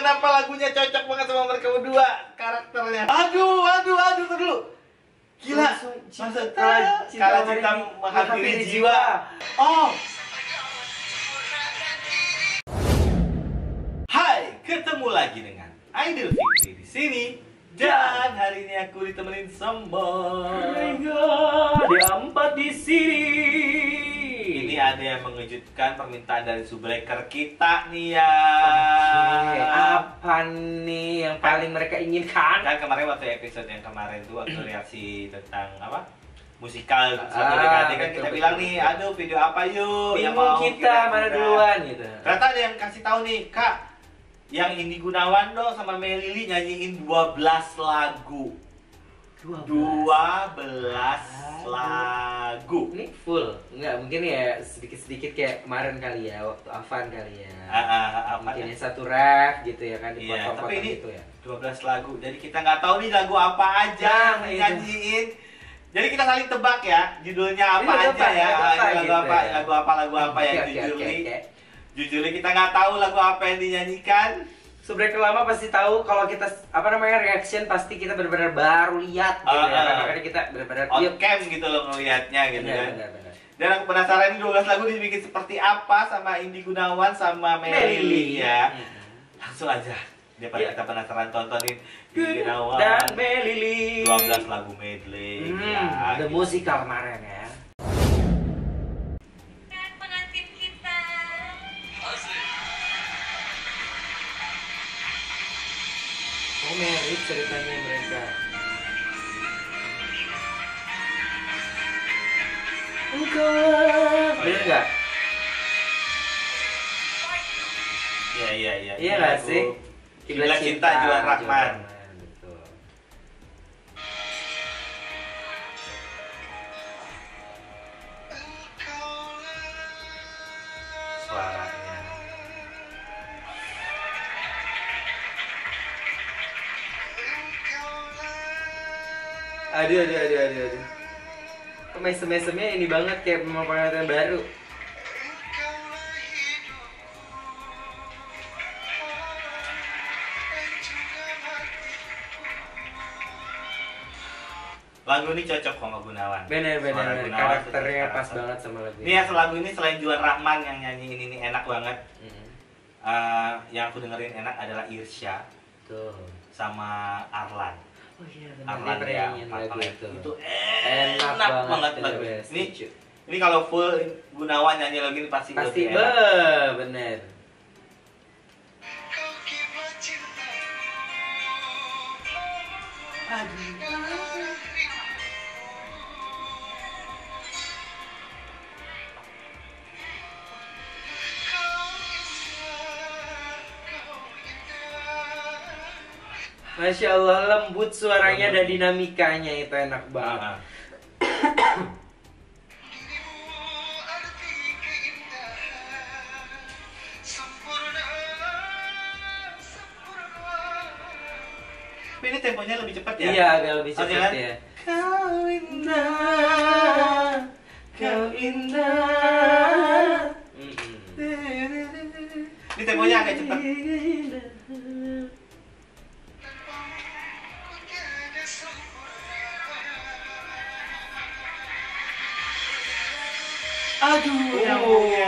kenapa lagunya cocok banget sama mereka berdua karakternya. Aduh, tuh dulu. Gila, masa kala cinta menghampiri jiwa. Oh. Hai, ketemu lagi dengan Aidil Fikri di sini. Dan hari ini aku ditemenin sama dia empat di sini. Ini ada yang mengejutkan permintaan dari subbreaker kita nih ya. Apa nih yang paling mereka inginkan? Kan kemarin waktu episode yang kemarin tuh waktu reaksi tentang apa? Musikal suatu DKT kan kita bilang nih, aduh video apa yuk yang mau kita mana duluan gitu. Ternyata ada yang kasih tahu nih, Kak, yang Indi Gunawan dong sama Melly nyanyiin 12 lagu. 12 lagu. Ini full? Enggak, mungkin ya sedikit-sedikit kayak kemarin kali ya, waktu Avan kali ya. Mungkin yang satu rap gitu ya kan, iya, tapi ini gitu ya. 12 lagu, jadi kita nggak tahu nih lagu apa aja yang nyanyiin. Jadi kita saling tebak ya, judulnya apa aja ya. Lagu apa yang jujurnya kita nggak tahu lagu apa yang dinyanyikan. Subbreaker lama pasti tahu kalau kita reaction pasti kita benar-benar baru lihat gitu ya. Makanya kita benar-benar on cam gitu loh ngelihatnya gitu kan. Dan aku penasaran ini 12 lagu dibikin seperti apa sama Indi Gunawan sama Melly ya. Langsung aja daripada kita penasaran tontonin Indi Gunawan dan Melly 12 lagu medley. The Musical kemarin ya. Oh, merit ceritanya mereka. Bener nggak? Iya. Iya nggak sih? Kiblat Cinta Juan Rahman. Betul. Suaranya. Aduh. Mesem-mesemnya ini banget kayak memang pengantin baru. Lagu ini cocok sama Gunawan. Bener. Karakternya pas banget sama lagu ini. Nih ya, lagu ini selain Juan Rahman yang nyanyiin ini enak banget. Yang aku dengerin enak adalah Irsya. Tuh. Sama Arlan. Oh iya Arlan ya, lagu itu enak banget lagu. Ini kalau full Gunawan nyanyi lagi ini pasti bener. Masya Allah, lembut suaranya dan dinamikanya itu enak banget. Tapi ini temponya lebih cepat ya? Iya, agak lebih cepat ya. Kau indah. Ini temponya agak cepat. Nyambungnya.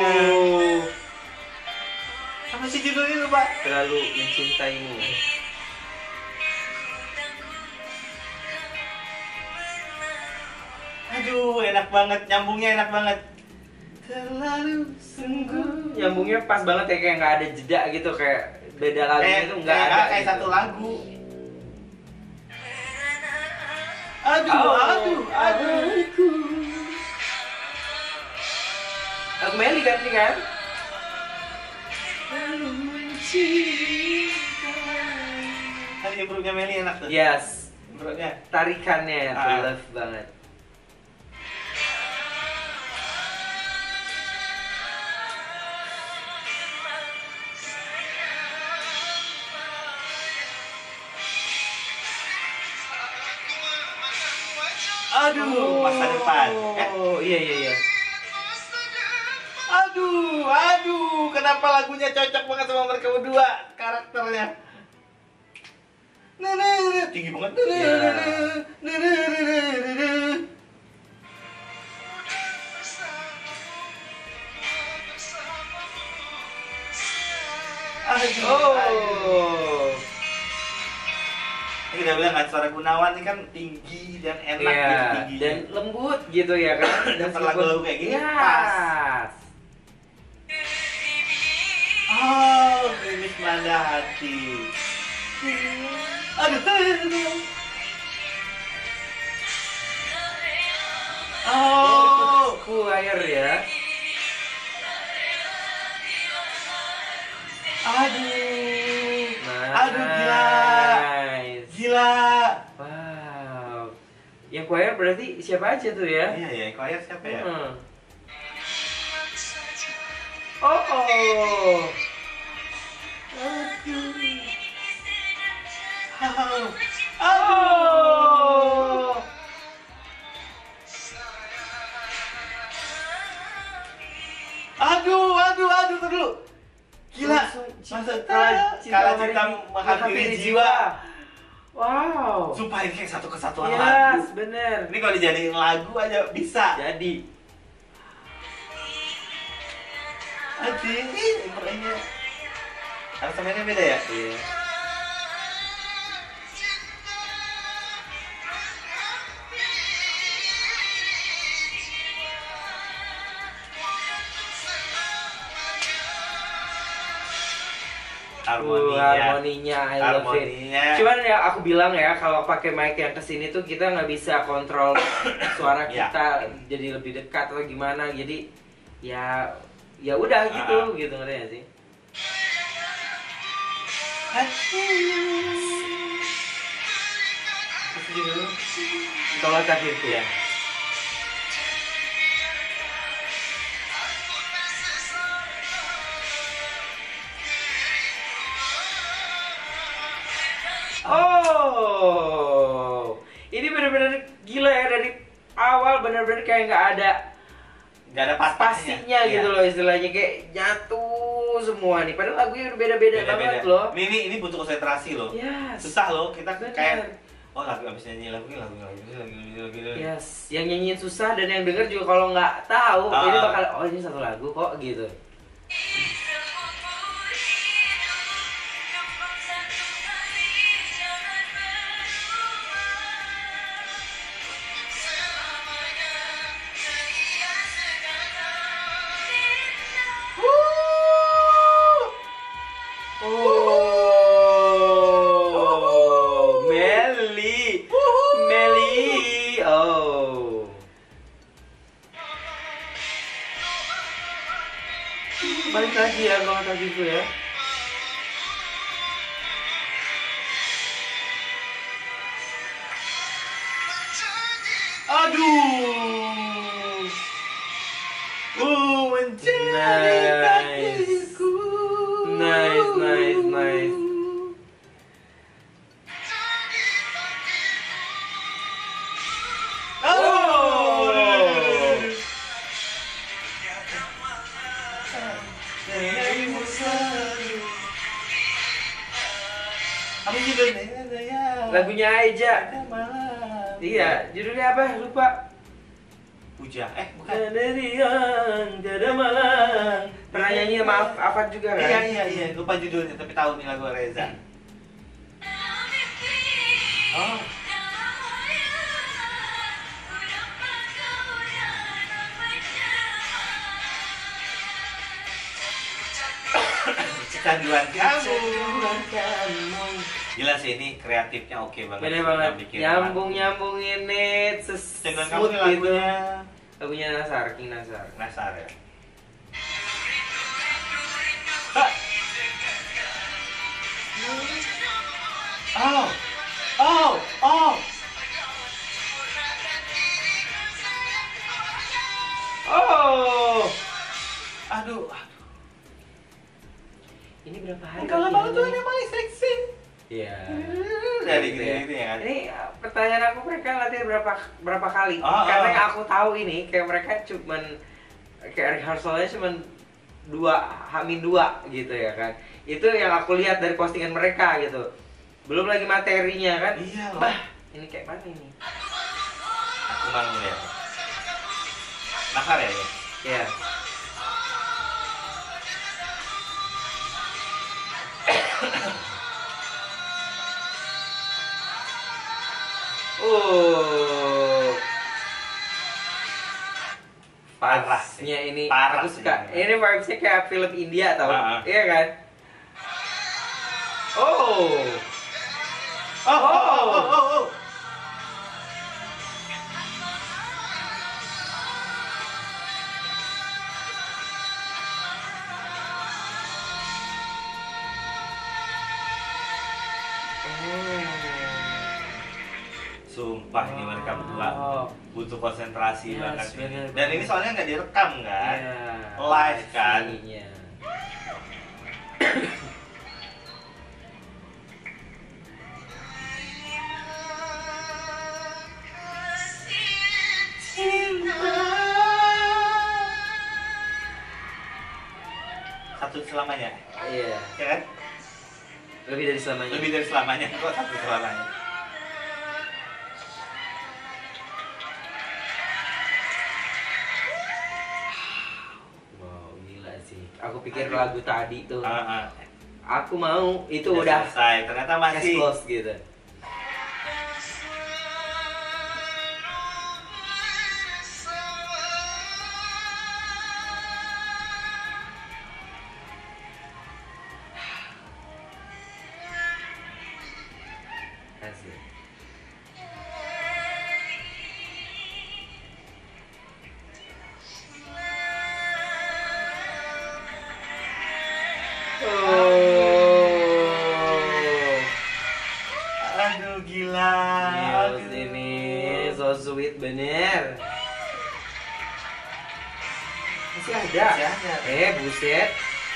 Apa sih judulnya lupa? Terlalu mencintaimu. Enak banget, nyambungnya enak banget. Terlalu sungguh. Nyambungnya pas banget ya, kayak nggak ada jeda gitu, kayak beda lagu itu nggak ada. Kayak gitu. Satu lagu. Lagu Melly kan ini kan? Tadi improve-nya Melly enak tuh. Yes. Improve-nya. Tarikannya love banget. Masa depan. Iya. Aduh, kenapa lagunya cocok banget sama mereka berdua karakternya. tinggi banget. Oh. Ini kita bilang kan suara Gunawan ini kan tinggi dan enak gitu tingginya. Dan lembut gitu ya kan. Dan lagu-lagu kayak gini pas. Oh, Gerimis Melanda Hati. Aduh. Oh, choir ya. Aduh. Nice. Aduh gila. Gila. Wow. Yang choir berarti siapa aja tuh ya? Iya ya, choir siapa ya? Oh. Oh. Aduh, dulu. Gila. Kalah cinta menghampiri jiwa. Wow. Sumpah ini kayak satu kesatuan lagu. Yes, bener. Ini kalau dijadiin lagu aja bisa. Jadi. Aduh, merenya. Aransemennya beda ya? Iya. Harmoninya I love it. Cuman ya aku bilang ya, kalau pakai mic yang kesini tuh kita nggak bisa kontrol suara kita jadi lebih dekat atau gimana. Jadi ya udah gitu ngerti gak sih? Tolak akhirku ya. Oh, ini benar-benar gila ya, dari awal benar-benar kayak nggak ada pastinya gitu loh, istilahnya kayak nyatu semua nih. Padahal lagunya udah beda-beda banget loh. Ini butuh konsentrasi loh. Yes. Susah loh, kita kayak lagu abis nyanyi lagu. Yes, yang nyanyiin susah dan yang denger juga kalau nggak tahu ini bakal ini satu lagu kok gitu. Balik lagi ya kalau tadi itu ya. Aduh. Menjadi katiku. Nice. Apa judulnya? Lagunya Aja. Iya, judulnya apa? Lupa. Puja. Bukan. Tiada malam. Pernah nyanyi sama Afan juga kan? Iya. Lupa judulnya, tapi tahu nih lagu Reza. Oh. Kecanduan kamu. Gila sih, ini kreatifnya oke banget. Bener banget. Nyambung ini Kecanduan kamu nih lagunya. Lagunya Nasar, King Nasar. Nasar ya. Oh. Aduh. Ini berapa hari? Kalau banget tuh ini paling seksi. Iya. Dari gitu ya kan. Ini pertanyaan aku, mereka latihan berapa kali? Karena yang aku tahu ini kayak mereka cuman kayak rehearsalnya cuman 2 gitu ya kan. Itu yang aku lihat dari postingan mereka gitu. Belum lagi materinya kan? Iya loh. Bah, ini kayak mana ini? Aku mau lihat. Nakar ya ini? Iya. Vibes-nya ini parah aku suka. Ini vibes-nya kayak film India tau? Iya kan? Oh. Sumpah ini mereka berdua butuh konsentrasi banget. Bener, Dan ini soalnya nggak direkam kan? Yeah, live kan? Satu selamanya. Iya. Ya kan? Lebih dari selamanya. Lebih dari selamanya kok satu selamanya. Wow, gila sih. Aku pikir lagu tadi tuh. Uh-uh. Aku mau itu udah selesai. Ternyata masih close gitu. Asik. Aduh gila. Yes, ini so sweet bener. Masih ada. Buset.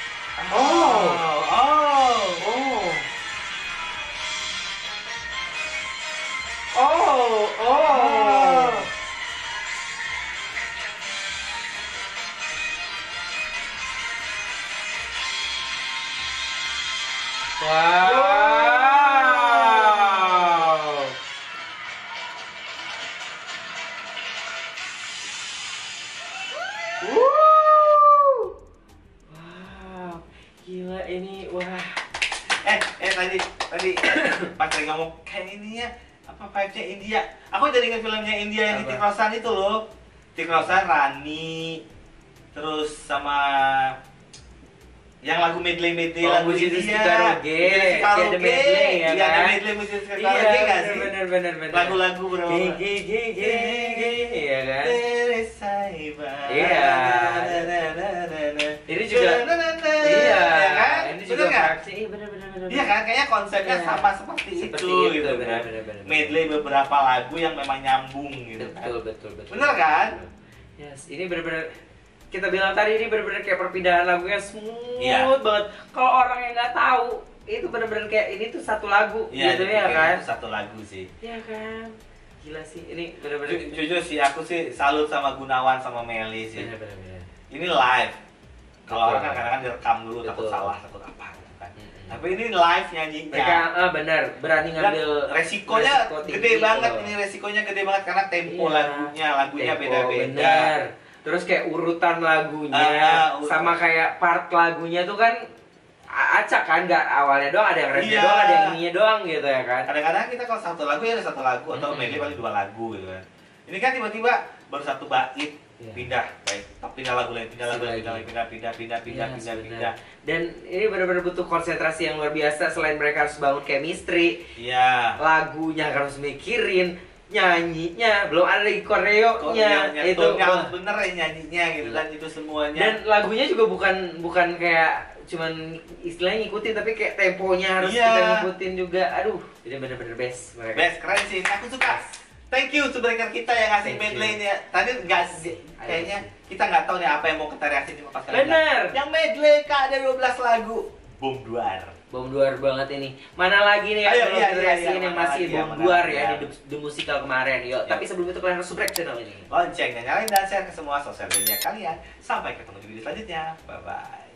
Oh. Wow. Wow. Gila ini, wah. Tadi pas lagi ngomong kayak ini ya, apa vibe-nya India. Aku jadi ingat filmnya India yang di Hrithik Roshan itu loh. Hrithik Roshan, Rani, terus sama yang lagu medley lagu India. Karaoke. Ada medley ya kan? Iya, ada medley musik karaoke nggak sih? Bener. Lagu-lagu berapa? Iya kan? Iya. Ini juga iya kan? ini juga fraksi bener. Iya kan, kayaknya konsepnya sama seperti itu gitu kan. Medley beberapa lagu yang memang nyambung gitu kan. Betul. Bener kan? Yes, ini bener-bener kita bilang tadi ini bener-bener kayak perpindahan lagunya smooth banget. Kalau orang yang nggak tahu itu bener-bener kayak ini tuh satu lagu gitu ya kan? Itu satu lagu sih. Iya kan? Gila sih, ini bener-bener. Jujur sih, aku sih salut sama Gunawan sama Meli sih. Bener. Ini live. Kalau orang kan kadang-kadang direkam dulu, takut salah, takut apa gitu kan. Tapi ini live nyanyinya. Mereka benar berani ngambil resikonya gede banget. Ini resikonya gede banget karena tempo lagunya beda-beda. Terus kayak urutan lagunya sama kayak part lagunya tuh kan acak kan, nggak awalnya doang ada yang refnya doang, ada yang ininya doang gitu ya kan. Kadang-kadang kita kalau satu lagu ya ada satu lagu atau medley paling dua lagu gitu kan. Ini kan tiba-tiba baru satu bait pindah lagu lain, pindah. Dan ini benar-benar butuh konsentrasi yang luar biasa. Selain mereka harus bangun chemistry, lagunya harus mikirin, nyanyinya belum ada lagi koreonya, itu bener ya nyanyinya gitu kan, itu semuanya. Dan lagunya juga bukan kayak cuman istilahnya ngikutin, tapi kayak temponya harus kita ngikutin juga. Aduh, ini bener-bener best mereka. Best, keren sih, aku suka. Thank you to breaker kita yang ngasih medley nya. Tadi kayaknya kita nggak tahu nih apa yang mau kita reaksi cuma pas kalian. Bener. Yang medley Kak, ada 12 lagu. Bom duar banget ini. Mana lagi nih yang belum reaksi yang masih bom duar ya di The Musical kemarin. Yuk, tapi sebelum itu kalian harus subscribe channel ini. Loncengnya nyalain dan share ke semua sosial media kalian. Sampai ketemu di video selanjutnya. Bye bye.